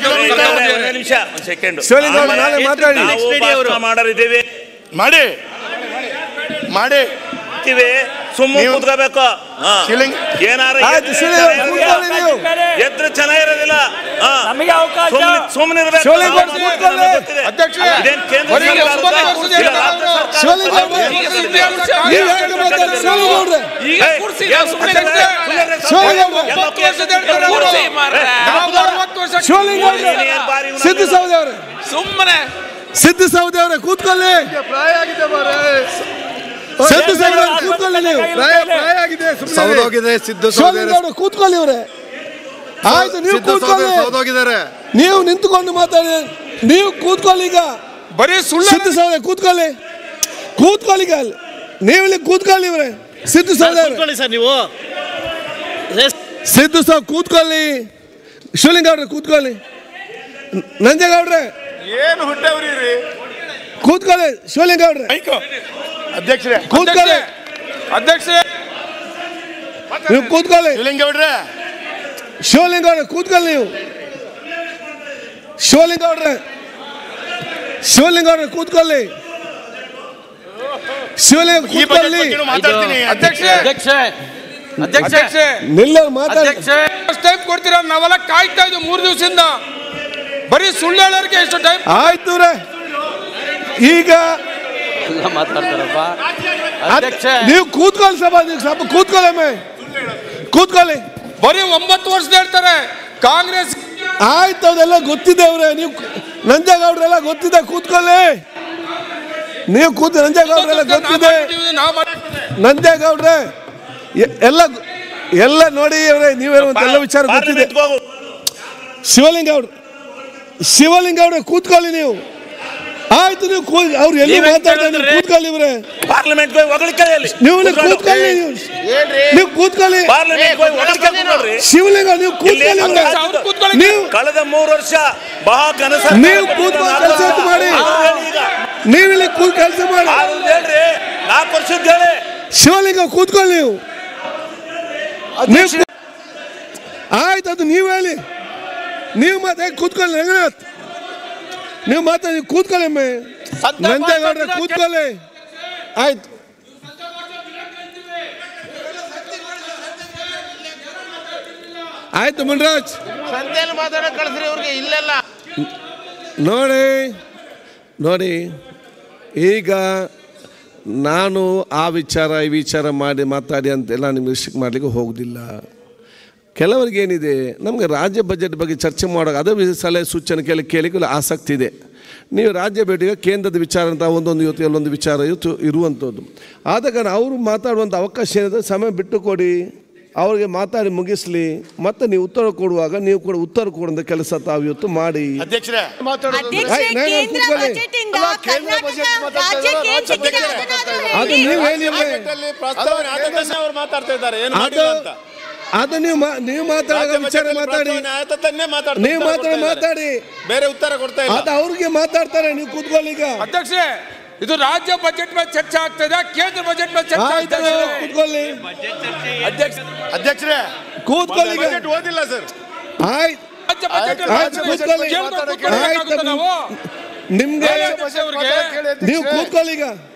ನಿಮಿಷ ಒಂದು ಸೆಕೆಂಡ್ ಮಾಡೋರಿದ್ದೀವಿ ಮಾಡಿ ಮಾಡಿ ಸುಮ್ಮನೆ ಕೂತ್ಕೋಬೇಕು ಏನಾರ ಎದ್ರು ಚೆನ್ನಾಗಿರೋದಿಲ್ಲ ಸುಮ್ಮನೆ ಸಿದ್ದು ಸೌದಿ ಅವರೇ ಕೂತ್ಕೊಳ್ಳಿ. ಕೂತ್ಕೊಳ್ಳಿ ಅವರೇ. ಆಯ್ತು, ನೀವು ಕೂತ್ಕೊಳ್ಳಿ. ನೀವು ನಿಂತುಕೊಂಡು ಮಾತಾಡಿ. ನೀವು ಕೂತ್ಕೊಳ್ಳಿ. ಈಗ ಬರೀ ಸುಳ್ಳು. ಸಿದ್ದು ಸೌದಿ ಕೂತ್ಕೊಳ್ಳಿ. ಕೂತ್ಕೊಳ್ಳಿ. ಈಗ ನೀವು ಇಲ್ಲಿ ಕೂತ್ಕೊಳ್ಳಿ ಇವರೇ. ಸಿದ್ದು ಸೌದಿ ಸರ್, ನೀವು ಸಿದ್ದು ಸಾವ್ ಕೂತ್ಕೊಳ್ಳಿ. ಶಿವಲಿಂಗ ಅವ್ರೆ ಕೂತ್ಕೊಳ್ಳಿ. ನಂಜೇಗೌಡ್ರೆ ಏನು ಹುಟ್ಟವ್ರಿ ಕೂತ್ಕೊಳ್ಳಿ. ಶಿವಲಿಂಗ ಅವ್ರೆ ಅಧ್ಯಕ್ಷರೇ ಕೂತ್ಕೊಳ್ಳಿ. ಅಧ್ಯಕ್ಷರೇ ನೀವು ಕೂತ್ಕೊಳ್ಳಿ. ಶಿವಲಿಂಗೌಡ್ರೆ ಶಿವಲಿಂಗೌಡ್ರೆ ಕೂತ್ಕೊಳ್ಳಿ. ನೀವು ಶಿವಲಿಂಗೌಡ್ರೆ ಕೂತ್ಕೊಳ್ಳಿ. ಶಿವಲಿಂಗ ಕೂತ್ಕೊಳ್ಳಿ. ನಿಲ್ಲ ಮಾತಾಡಿ. ಟೈಮ್ ಕೊಡ್ತೀರಾ? ನಾವೆಲ್ಲ ಕಾಯ್ತಾ ಇದ್ವಿ 3 ದಿವಸದಿಂದ. ಬರೀ ಸುಳ್ಳು ಹೇಳೋರಿಗೆ ಎಷ್ಟು ಟೈಮ್? ಆಯ್ತು ರೇ. ಈಗ ನೀವು ಕೂತ್ಕೊಳ್ಳಿ. ಸ್ವಲ್ಪ ಕೂತ್ಕೊಳ್ಳಿ. ಬರೀ 9 ವರ್ಷದ ಹೇಳ್ತಾರೆ ಕಾಂಗ್ರೆಸ್. ಆಯ್ತು, ಅದೆಲ್ಲ ಗೊತ್ತಿದೆ ಅವ್ರೆ. ನೀವು ನಂಜೇಗೌಡ್ರೆಲ್ಲ ಗೊತ್ತಿದೆ. ಕೂತ್ಕೊಳ್ಳಿ. ನೀವು ನಂಜೇಗೌಡ್ರೆಲ್ಲ ಗೊತ್ತಿದೆ. ನಂಜೇಗೌಡ್ರೆ ಎಲ್ಲ ನೋಡಿ ಅವ್ರೆ. ನೀವೇನುವಂತೆಲ್ಲ ವಿಚಾರ ಗೊತ್ತಿದೆ. ಶಿವಲಿಂಗೌಡ್ರೆ ಕೂತ್ಕೊಳ್ಳಿ. ನೀವು ಆಯ್ತು. ನೀವು ಅವ್ರು ಎಲ್ಲಿ ಮಾತಾಡ್ತಾರೆ? ಕೂತ್ಕೊಳ್ಳಿ ಇವರೇ. ಪಾರ್ಲಿಮೆಂಟ್ ಕೂತ್ಕೊಳ್ಳಿ. ನೀವು ಕೂತ್ಕೊಳ್ಳಿ. ಶಿವಲಿಂಗ ನೀವು ಕೂತ್ಕೊಳ್ಳಿ. ನೀವು ಕಳೆದ 3 ವರ್ಷ ಬಹಳ ಕನಸ. ನೀವು ಕೂತ್ಕೊಂಡು ಕೆಲಸ ಮಾಡಿ. ನೀವಿಲ್ಲಿ ಕೆಲಸ ಮಾಡಿ. 4 ವರ್ಷದ ಹೇಳಿ. ಶಿವಲಿಂಗ ಕೂತ್ಕೊಳ್ಳಿ. ನೀವು ಆಯ್ತು, ಅದು ನೀವು ಹೇಳಿ. ನೀವು ಮಾತಾಡಿ ಕೂತ್ಕೊಳ್ಳಿ. ರಂಗನಾಥ್ ನೀವು ಮಾತಾಡಿ ಕೂತ್ಕೊಳ್ಳಿ. ನಂಜೇಗೌಡ್ರೆ ಕೂತ್ಕೊಳ್ಳಿ. ಆಯ್ತು. ಆಯ್ತು ಮುನ್ರಾಜ್ ನೋಡಿ. ಈಗ ನಾನು ಆ ವಿಚಾರ ಈ ವಿಚಾರ ಮಾತಾಡಿ ಅಂತೆಲ್ಲ ನಿಮ್ಗೆ ರಿಸ್ಟ್ರಿಕ್ಟ್ ಮಾಡಲಿಕ್ಕೆ ಹೋಗೋದಿಲ್ಲ. ಕೆಲವರಿಗೆ ಏನಿದೆ, ನಮಗೆ ರಾಜ್ಯ ಬಜೆಟ್ ಬಗ್ಗೆ ಚರ್ಚೆ ಮಾಡುವಾಗ ಅದೇ ಸಲಹೆ ಸೂಚನೆ ಕೇಳಿಕ್ಕೆ ಆಸಕ್ತಿ ಇದೆ. ನೀವು ರಾಜ್ಯ ಭೇಟಿಗೆ ಕೇಂದ್ರದ ವಿಚಾರ ಅಂತ ಇವತ್ತು ಎಲ್ಲೊಂದು ವಿಚಾರ ಇರುವಂಥದ್ದು. ಆದ ಕಾರಣ ಅವರು ಮಾತಾಡುವಂಥ ಅವಕಾಶ ಏನಿದೆ ಸಮಯ ಬಿಟ್ಟು ಕೊಡಿ. ಅವ್ರಿಗೆ ಮಾತಾಡಿ ಮುಗಿಸ್ಲಿ. ಮತ್ತೆ ನೀವು ಉತ್ತರ ಕೊಡುವಾಗ ನೀವು ಕೂಡ ಉತ್ತರ ಕೊಡುವಂಥ ಕೆಲಸ ತಾವು ಇವತ್ತು ಮಾಡಿ. ಅದು ನೀವು ಹೇಳಿ. ಅದು ನೀವು ಮಾತಾಡೋ ವಿಚಾರ ಮಾತಾಡಿ. ನೀವು ಮಾತಾಡಿ. ಬೇರೆ ಉತ್ತರ ಕೊಡ್ತಾ ಇಲ್ಲ. ಅದು ಅವ್ರಿಗೆ ಮಾತಾಡ್ತಾರೆ. ನೀವು ಕೂತ್ಕೊಳ್ಳಿ. ಈಗ ಅಧ್ಯಕ್ಷರೇ, ಇದು ರಾಜ್ಯ ಬಜೆಟ್ ಮೇಲೆ ಚರ್ಚೆ ಆಗ್ತದೆ, ಕೇಂದ್ರ ಬಜೆಟ್ ಮೇಲೆ ಚರ್ಚೆ ಆಗ್ತದೆ. ಕೂತ್ಕೊಳ್ಳಿ. ಅಧ್ಯಕ್ಷರೇ ಕೂತ್ಕೊಳ್ಳಿ. ಬಜೆಟ್ ಓದಿಲ್ಲ ಸರ್. ಆಯ್ತು, ಕೂತ್ಕೊಳ್ಳಿ. ನಿಮ್ಗೆ ನೀವು ಕೂತ್ಕೊಳ್ಳಿ. ಈಗ